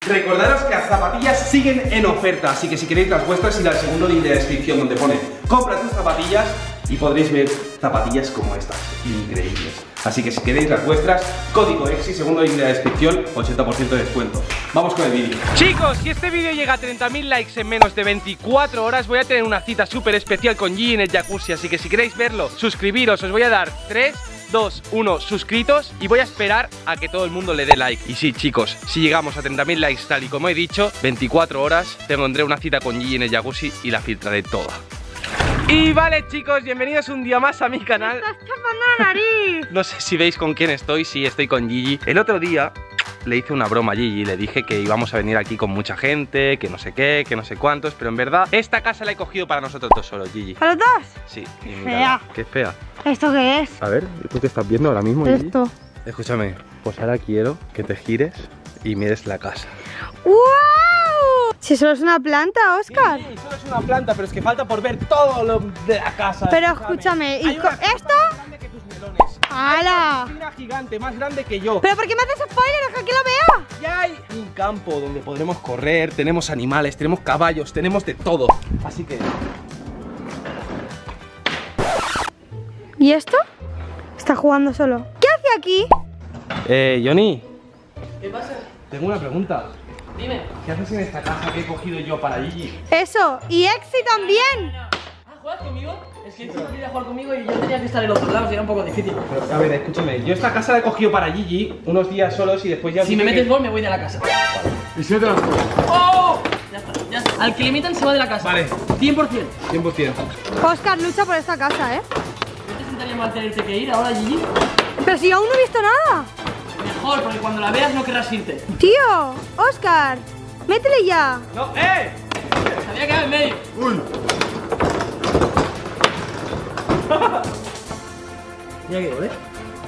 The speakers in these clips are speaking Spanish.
Recordaros que las zapatillas siguen en oferta, así que si queréis las vuestras, id al segundo link de descripción donde pone compra tus zapatillas y podréis ver zapatillas como estas, increíbles. Así que si queréis las vuestras, código EXI, segundo link de la descripción, 80% de descuento. Vamos con el vídeo. Chicos, si este vídeo llega a 30.000 likes en menos de 24 horas, voy a tener una cita súper especial con Gigi en el jacuzzi. Así que si queréis verlo, suscribiros, os voy a dar 3, 2, 1 suscritos y voy a esperar a que todo el mundo le dé like. Y sí, chicos, si llegamos a 30.000 likes tal y como he dicho, 24 horas tendré una cita con Gigi en el jacuzzi y la filtraré toda. Y vale, chicos, bienvenidos un día más a mi canal. ¡Me estás tapando la nariz! No sé si veis con quién estoy, sí, estoy con Gigi. El otro día le hice una broma a Gigi, le dije que íbamos a venir aquí con mucha gente, que no sé qué, que no sé cuántos, pero en verdad esta casa la he cogido para nosotros dos solos, Gigi. ¿Para los dos? Sí, y Qué mírala, fea. qué fea. ¿Esto qué es? A ver, ¿tú qué estás viendo ahora mismo, Gigi? Esto. Escúchame, pues ahora quiero que te gires y mires la casa. ¡Wow! Si solo es una planta, Oscar. Sí, solo es una planta, pero es que falta por ver todo lo de la casa. Pero escúchame, ¿y Hay una casa esto? más grande que tus melones. ¡Hala! Hay una gigante, más grande que yo. ¿Pero por qué me haces spoiler? ¡Ojalá que lo vea! Ya hay un campo donde podremos correr, tenemos animales, tenemos caballos, tenemos de todo. Así que... ¿Y esto? Está jugando solo. ¿Qué hace aquí? Johnny, ¿Qué pasa? tengo una pregunta. Dime. ¿Qué haces en esta casa que he cogido yo para Gigi? Eso, y Exi también. Ah, ¿juegas conmigo? Es que tú querías jugar conmigo y yo tenía que estar en otro lado, era un poco difícil. Pero, a ver, escúchame, yo esta casa la he cogido para Gigi unos días solos y después ya... Si me metes gol me voy de la casa. ¿Y si no te las juego? ¡Oh! Ya está, ya está. Al que limitan se va de la casa. Vale. 100%. 100%. Oscar lucha por esta casa, ¿eh? ¿No te sentaría mal tenerte que ir ahora, Gigi? Pero si aún no he visto nada. Mejor, porque cuando la veas no querrás irte. Tío, Oscar, métele ya. ¡No! Sabía que era en medio. ¡Uy! Mira que gol, ¿eh?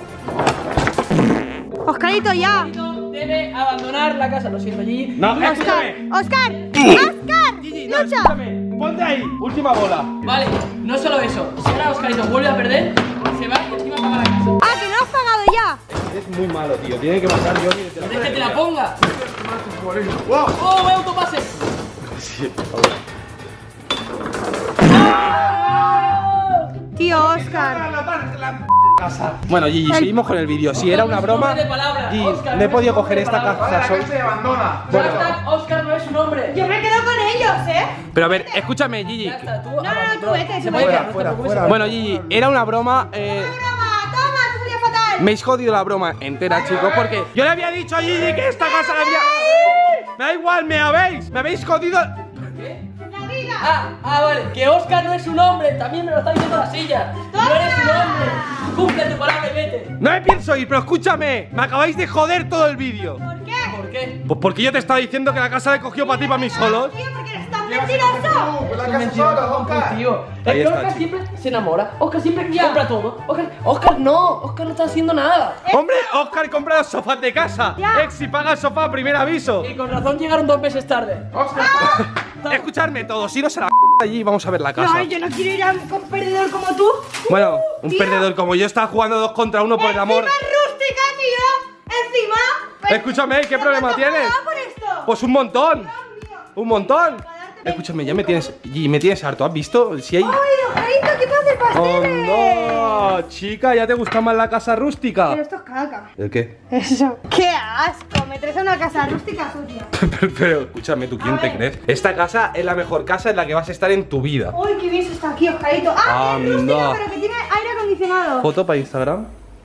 Oscarito, ya. Debe abandonar la casa, lo siento, Gigi. ¡No! Oscar, ¡Escúchame! Oscar, Oscar, Gigi, no, lucha. escúchame. Ponte ahí, última bola. Vale, no solo eso. Si ahora Oscarito vuelve a perder, se va y encima paga la casa. Ah, que no has pagado ya. Es muy malo, tío. Tiene que pasar Johnny desde la... ¿Quieres que te la ponga? ¡Wow! ¡Oh, voy a autopase! Sí, Tío, Oscar. bueno, Gigi, seguimos con el vídeo. Si era una broma, de palabra. Gigi, Oscar, no he no podido es un coger hombre de esta palabra. casa. Bueno, Hashtag Oscar no es un hombre. Yo me quedo con ellos, ¿eh? pero a ver, escúchame, Gigi. Ya está, tú. No, tú vete, Se tú puede vete. quedar, no te preocupes. Bueno, Gigi, era una broma. Toma, te salía fatal. Me habéis jodido la broma entera, chicos, porque yo le había dicho a Gigi que esta casa la había... Me da igual, me habéis jodido... La vida. Vale, que Oscar no es un hombre, también me lo está diciendo la silla. No eres un hombre. Cumple tu palabra y vete. No me pienso ir, pero escúchame. Me acabáis de joder todo el vídeo. ¿Por qué? ¿Por qué? Pues porque yo te estaba diciendo que la casa la he cogido para ti, para mí solos. Tío, porque eres tan mentiroso. Es un mentiroso, tío. Es Ahí que está, Oscar chico. siempre se enamora. Oscar siempre compra todo. Oscar no está haciendo nada. Hombre, Oscar compra los sofás de casa. Ya. Exi paga el sofá, primer aviso. Y con razón llegaron 2 meses tarde. Escuchadme todos, iros a la allí y vamos a ver la casa. No, yo no quiero ir a un perdedor como tú. Bueno, un Tío. perdedor como yo está jugando 2 contra 1 por el amor. Encima es rústica, tío. Encima. Escúchame, ¿qué problema ¿Cuánto tienes? pagas por esto? Pues un montón. Dios mío. Un montón. Escúchame, ya me tienes, Gigi, me tienes harto. ¿Has visto? Si hay... ¡Ay, Ojarito, qué fácil ¡Oh, pasteles! no! Chica, ¿ya te gusta más la casa rústica? Pero esto es caca. ¿El qué? Eso. ¡Qué asco! Me traes a una casa rústica sucia. Pero escúchame, ¿tú quién te crees? Esta casa es la mejor casa en la que vas a estar en tu vida. ¡Uy, qué bien se está aquí, Ojarito! ¡Ah, es Anda. rústica, pero que tiene aire acondicionado! ¿Foto para Instagram?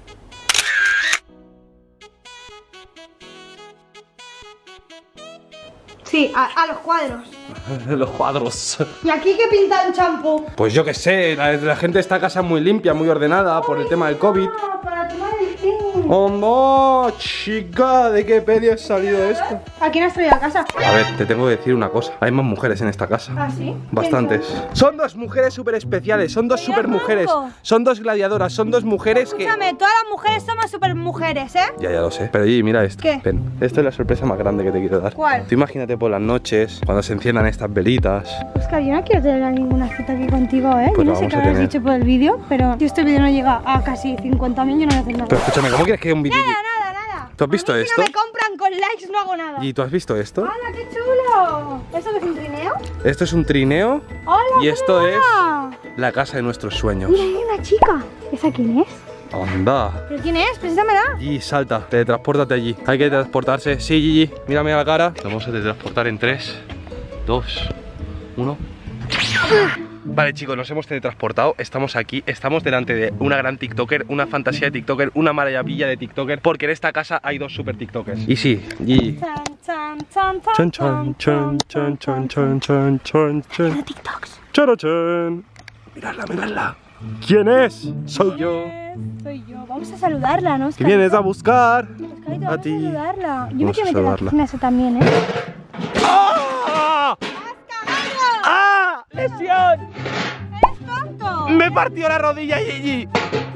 Sí, a los cuadros. Los cuadros. ¿Y aquí qué pinta un champú? Pues yo qué sé, la gente de esta casa es muy limpia, muy ordenada por el tema del COVID. Ah, para tomar el té. ¡Oh, no! Chica, ¿de qué pedo has salido esto? ¿A quién has traído a casa? A ver, te tengo que decir una cosa. Hay más mujeres en esta casa. ¿Ah, sí? Bastantes. Son 2 mujeres súper especiales, son 2 Mira, súper mujeres. Marco. Son 2 gladiadoras, son 2 mujeres que... Escúchame, todas las mujeres somos super mujeres, ¿eh? Ya lo sé. Pero Gigi, mira esto. ¿Qué? Ven, esto es la sorpresa más grande que te quiero dar. ¿Cuál? Tú imagínate por las noches, cuando se enciendan estas velitas. Oscar, yo no quiero tener ninguna cita aquí contigo, ¿eh? Pues yo lo no sé vamos qué a habrás tener. dicho por el vídeo, pero si este vídeo no llega a casi 50.000, yo no voy a hacer nada. Pero escúchame, ¿cómo quieres que un vídeo... Nada. ¿Tú has visto A mí esto? Si no me compran con likes no hago nada. ¿Y tú has visto esto? ¡Hala, qué chulo! ¿Esto qué es un trineo? Esto es un trineo. ¡Hola! Y esto es la casa de nuestros sueños. Mira, hay una chica. ¿Esa quién es? Anda. ¿Pero quién es? Preséntamela. Gigi, salta, teletranspórtate allí. Hay que teletransportarse. Sí, Gigi, mírame a la cara. Vamos a teletransportar en 3, 2, 1. Vale, chicos, nos hemos teletransportado. Estamos aquí, estamos delante de una gran TikToker, una fantasía de TikToker, una maravilla de TikToker. Porque en esta casa hay 2 super TikTokers. Y sí, Gigi. Chan, chan, chan, chan, chan, chan, chan, chan, chan. TikToks. Charo, chan. Miradla, miradla. ¿Quién es? Soy yo. Soy yo. Vamos a saludarla, ¿no? ¿Qué vienes a buscar? Oscarito, A vamos ti. a saludarla. Yo me Vamos a quiero meter en la saludarla. piscina esa también, ¿eh? ¡Ah! ¡Ah! ¡Lesión! ¡Eres tonto! Me partió la rodilla, Gigi.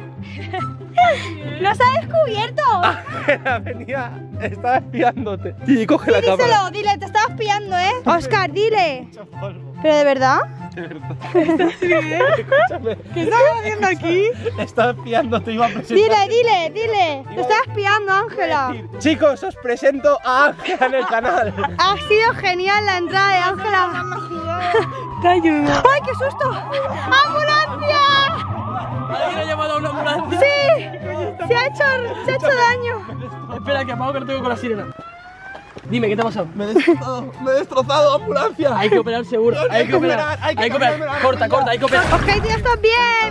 ¡Nos ha descubierto! Venía, estaba espiándote. Gigi, coge la cámara. Díselo, dile, te estabas pillando, ¿eh? Oscar, dile. ¿Pero de verdad? Escúchame. ¿Qué estás haciendo aquí? Estaba espiándote, iba a presentar. Dile. Te estás espiando, Ángela. Chicos, os presento a Ángela en el canal. Ha sido genial la entrada de Ángela. Te ayudo. ¡Ay, qué susto! ¡Ambulancia! ¿Alguien ha llamado a una ambulancia? ¡Sí! Se ha hecho daño. Espera, que apago que lo tengo con la sirena. Dime, ¿qué te ha pasado? Me he destrozado, ambulancia. Hay que operar seguro. Hay que operar. Hay que operar. Corta, hay que operar. Oscarito, ya estás bien,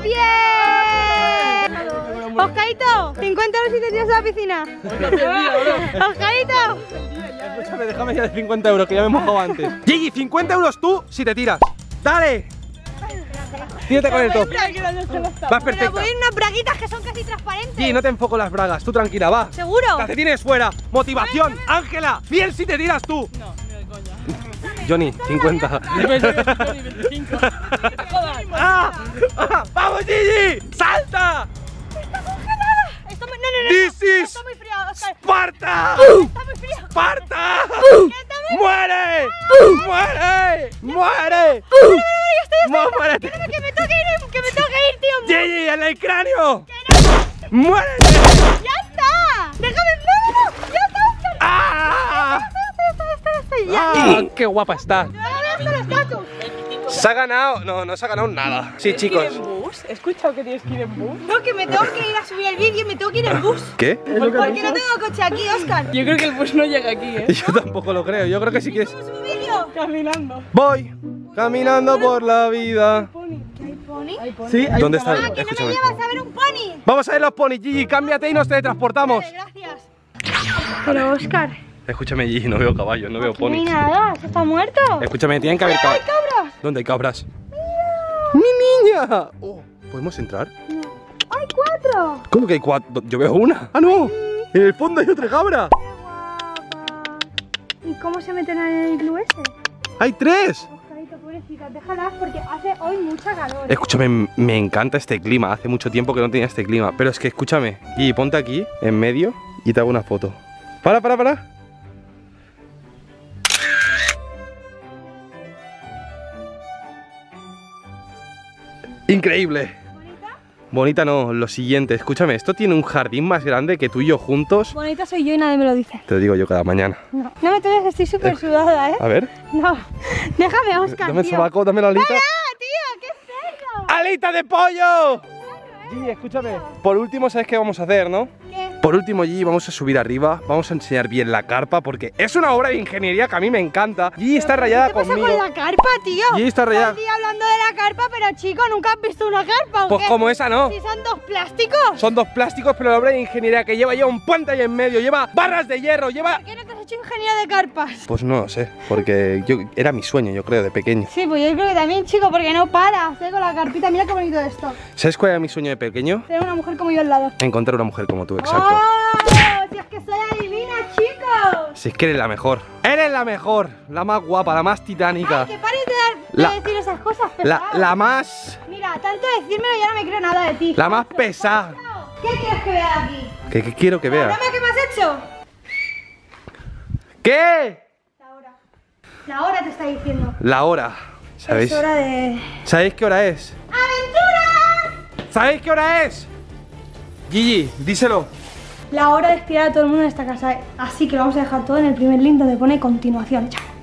bien. Oscarito, 50 euros si te tiras a la piscina. Oscarito. Escúchame, déjame ya de 50 euros, que ya me he mojado antes. Gigi, 50 euros tú si te tiras. ¡Dale! Tírate con el top. Vas perfecta. Voy en unas braguitas que son casi transparentes. Gigi, no te enfoco las bragas, tú tranquila, va. ¿Seguro? Calcetines fuera, motivación, Ángela, bien si te tiras tú. No, ni de coña. Johnny, 50. 25. ¡Ah! ¡Ah! ¡Vamos, Gigi! ¡Salta! Está congelada. Esto me... No. This is Está muy frío, Oscar. ¡Sparta! Está muy frío. ¡Sparta! Está muy... ¡Muere! ¡Muere! ¡Muere! ¡Muérete! Que me toque ir, tío. ¡Gigi, en el cráneo! ¡Muérete! ¡Ya está! ¡Déjame! ¡No! ¡Ya está, Oscar! ¡Ah! ¡Ya! ¡Ah! ¡Qué guapa estás! ¡Ya el estatus! ¿Se ha ganado? No se ha ganado nada. Sí, chicos. ¿Tienes que ir en bus? ¿He escuchado que tienes que ir en bus? No, que me tengo que ir a subir el vídeo y me tengo que ir en bus. ¿Qué? Porque no tengo coche aquí, Oscar. Yo creo que el bus no llega aquí, ¿eh? Yo tampoco lo creo. Yo creo que sí que es. ¿Hacemos un vídeo? Caminando. Voy caminando por la vida. ¿Que hay pony? Sí, hay ¿Dónde un está? caballo. Ah, que no Escúchame. me llevas a ver un pony. Vamos a ver los ponis, Gigi. Cámbiate y nos teletransportamos. Vale, gracias. Pero, Oscar, Escúchame, Gigi. No veo caballos, no veo no hay ponis. nada, ¿eso está muerto? Escúchame, tienen que haber ¡Hay caballos. cabras! ¿Dónde hay cabras? ¡Mi niña! Oh, ¿podemos entrar? ¡Hay 4! ¿Cómo que hay 4? Yo veo una. ¡Ah, no! En el fondo hay otra cabra. ¿Y cómo se meten en el iglú ese? ¡Hay 3! Oscarito, pobrecita, déjalas porque hace hoy mucha calor. Escúchame, me encanta este clima. Hace mucho tiempo que no tenía este clima. Pero es que escúchame, Gigi, ponte aquí, en medio, y te hago una foto. Para. Increíble. ¿Bonita? Bonita no, lo siguiente, escúchame, esto tiene un jardín más grande que tú y yo juntos. Bonita soy yo y nadie me lo dice. Te lo digo yo cada mañana. No me toques, estoy súper sudada, ¿eh? A ver, No, déjame, Oscar, dame el tío. sobaco, dame la alita. ¡Ah, tío! ¡Qué cerdo! ¡Alita de pollo! Gigi, escúchame. Por último, ¿sabes qué vamos a hacer, no? ¿Qué? Por último, Gigi, vamos a subir arriba, vamos a enseñar bien la carpa porque es una obra de ingeniería que a mí me encanta. Gigi está rayada ¿Qué pasa conmigo. con la carpa, tío? Gigi está rayada. Todo el día hablando de la carpa, pero chico, ¿nunca has visto una carpa o Pues qué? como esa no. Si son 2 plásticos. Son 2 plásticos, pero la obra de ingeniería que lleva un puente ahí en medio, lleva barras de hierro, lleva... ¿Por qué no te has hecho ingeniero de carpas? Pues no lo sé, porque era mi sueño, yo creo, de pequeño. Sí, pues yo creo que también, chico, porque no paras, con la carpita. Mira qué bonito esto. ¿Sabes cuál era mi sueño de pequeño? Tener una mujer como yo al lado. Encontrar una mujer como tú, exacto. ¡Oh! Si es que soy adivina, chicos. Si es que eres la mejor. Eres la mejor, la más guapa, la más titánica. Ay, que pares La- de decir esas cosas pesadas. La más... Mira, tanto decírmelo ya no me creo nada de ti. La más pesada. ¿Qué quieres que vea aquí? ¿Qué quiero que ¿La vea? broma que me has hecho? ¿Qué? La hora. La hora te está diciendo. La hora. ¿Sabéis? Es hora de... ¿Sabéis qué hora es? ¡Aventuras! ¿Sabéis qué hora es? Gigi, díselo. la hora de espiar a todo el mundo en esta casa. Así que lo vamos a dejar todo en el primer link donde pone continuación. Chao.